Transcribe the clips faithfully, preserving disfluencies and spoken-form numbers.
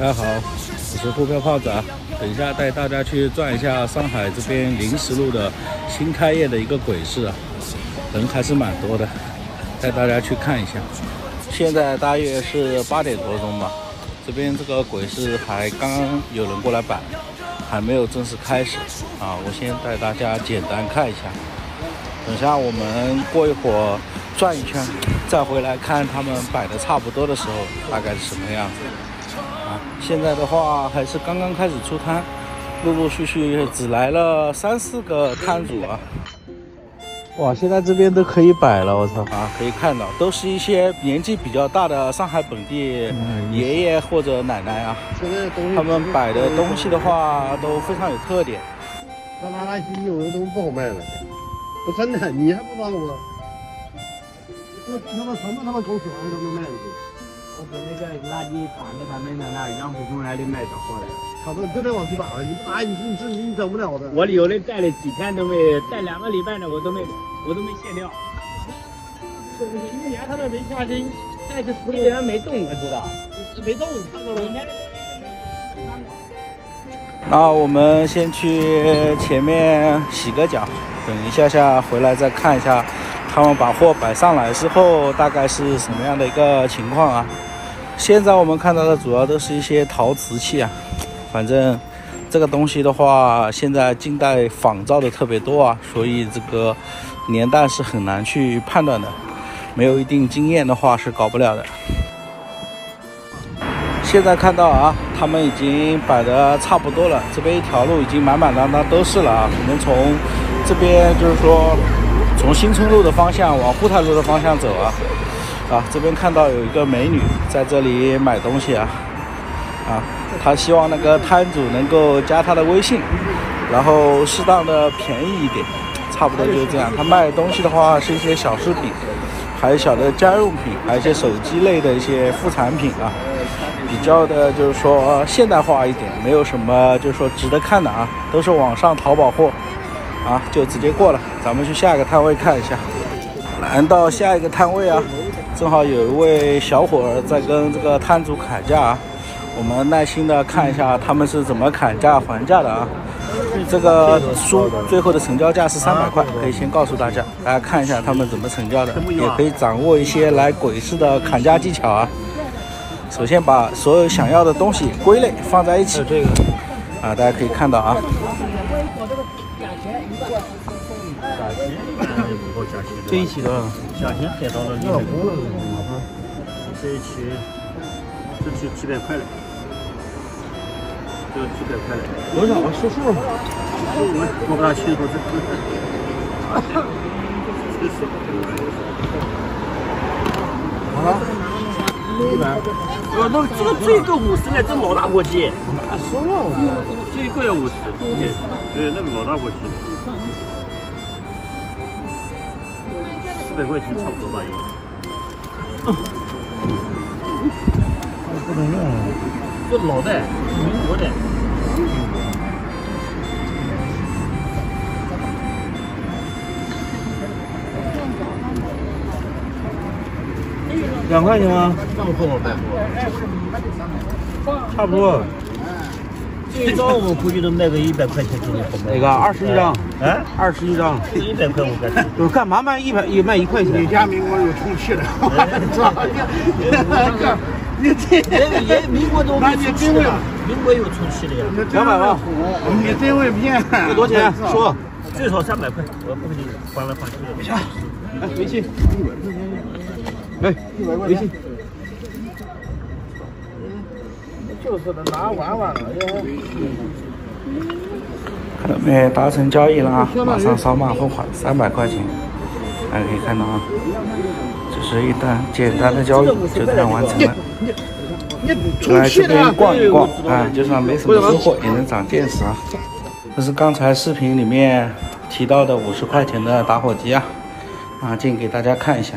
大家好，我是沪漂胖子啊。等一下带大家去转一下上海这边临时路的新开业的一个鬼市啊，人还是蛮多的，带大家去看一下。现在大约是八点多钟吧，这边这个鬼市还刚刚有人过来摆，还没有正式开始啊。我先带大家简单看一下，等下我们过一会儿转一圈，再回来看他们摆的差不多的时候，大概是什么样子。啊，现在的话还是刚刚开始出摊，陆陆续续只来了三四个摊主啊。哇，现在这边都可以摆了，我操啊！可以看到，都是一些年纪比较大的上海本地爷爷或者奶奶啊。他们摆的东西的话，都非常有特点。 那垃圾有的都不好卖了，我真的，你还不知道我？我他妈什么他妈狗屎玩意都能卖出去。 我把那个垃圾把那他们那杨浦中来的卖找过来了。 他都就得往起打了，你不打你你你你整不了的。 我有的带了几天都没，带两个礼拜呢，我都没我都没卸掉。 一年他那没下心， 但是十几年没动，我知道。 没动，你看到了。 那我们先去前面洗个脚，等一下下回来再看一下他们把货摆上来之后大概是什么样的一个情况啊。现在我们看到的主要都是一些陶瓷器啊，反正这个东西的话现在近代仿造的特别多啊，所以这个年代是很难去判断的，没有一定经验的话是搞不了的。现在看到啊，他们已经摆的差不多了，这边一条路已经满满当当都是了啊。我们从这边就是说从新村路的方向往沪太路的方向走啊，啊，这边看到有一个美女在这里买东西啊，啊，她希望那个摊主能够加她的微信，然后适当的便宜一点，差不多就是这样。她卖的东西的话是一些小饰品，还有小的家用品，还有一些手机类的一些副产品啊。比较的就是说现代化一点，没有什么就是说值得看的啊，都是网上淘宝货啊，就直接过了。咱们去下一个摊位看一下。来到下一个摊位啊，正好有一位小伙儿在跟这个摊主砍价啊，我们耐心的看一下他们是怎么砍价还价的啊。这个书最后的成交价是三百块，可以先告诉大家，大家看一下他们怎么成交的，也可以掌握一些来鬼市的砍价技巧啊。首先把所有想要的东西归类放在一起，这个啊，大家可以看到啊。这一期的价钱还到了两百，这一期这期几百块了，这几百块了。多少啊？说数。我我不大清楚这。好了。一百，呃，那这个最贵五十呢，这老大锅鸡。哪说了？最贵要五十。对，对，那个老大锅鸡。四百块钱差不多吧，应该。不能用，这老的，民国的。两块钱吗？这么不好卖，差不多。这张我估计能卖个一百块钱左右。 那个二十一张， 哎， 二十一张， 一百块我干。 就是干嘛卖一百一卖一块钱？ 你家民国有充气的，我操！你这也民国都那你真会， 民国有充气的呀。 两百吧， 你真会骗。 这多少钱？说。 最少三百块，我不给你翻来翻去的。 没事，来微信。哎，微信。 就是的，拿玩玩了。 准备达成交易了啊，马上扫码付款，三百块钱。大家可以看到啊，这是一单简单的交易就这样完成了。来这边逛一逛啊，就算没什么收获，也能长见识啊。这是刚才视频里面提到的五十块钱的打火机啊，啊，进给大家看一下。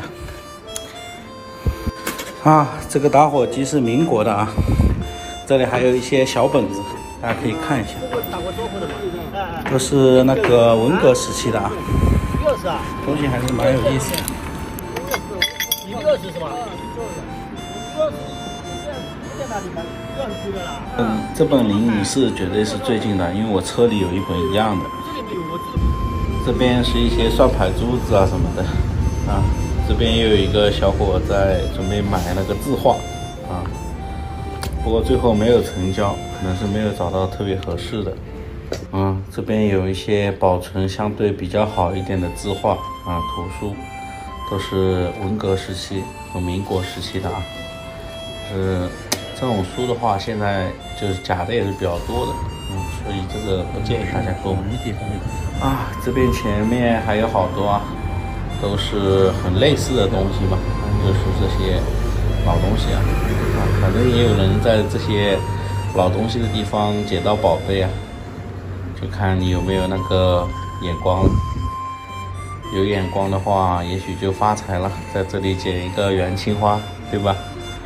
啊，这个打火机是民国的啊，这里还有一些小本子，大家可以看一下，都是那个文革时期的啊，东西还是蛮有意思的。 你六十是吧？ 嗯，这本灵隐寺绝对是最近的，因为我车里有一本一样的。这边是一些算牌珠子啊什么的啊，这边又有一个小伙在准备买那个字画啊，不过最后没有成交，可能是没有找到特别合适的。啊，这边有一些保存相对比较好一点的字画啊，图书都是文革时期和民国时期的啊。是这种书的话，现在就是假的也是比较多的，嗯，所以这个不建议大家购买。啊，这边前面还有好多啊，都是很类似的东西嘛，就是这些老东西啊，啊，反正也有人在这些老东西的地方捡到宝贝啊。就看你有没有那个眼光，有眼光的话，也许就发财了。在这里捡一个元青花，对吧？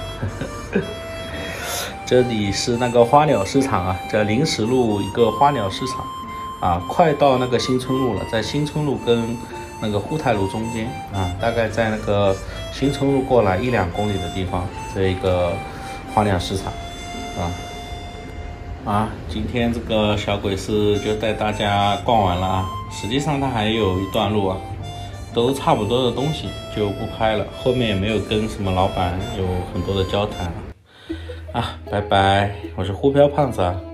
这里是那个花鸟市场啊，在临时路一个花鸟市场啊，快到那个新村路了，在新村路跟那个沪太路中间啊，大概在那个新村路过来一两公里的地方，这一个花鸟市场啊。啊，今天这个小鬼市就带大家逛完了啊。实际上它还有一段路啊，都差不多的东西就不拍了，后面也没有跟什么老板有很多的交谈啊。啊，拜拜，我是呼飘胖子啊。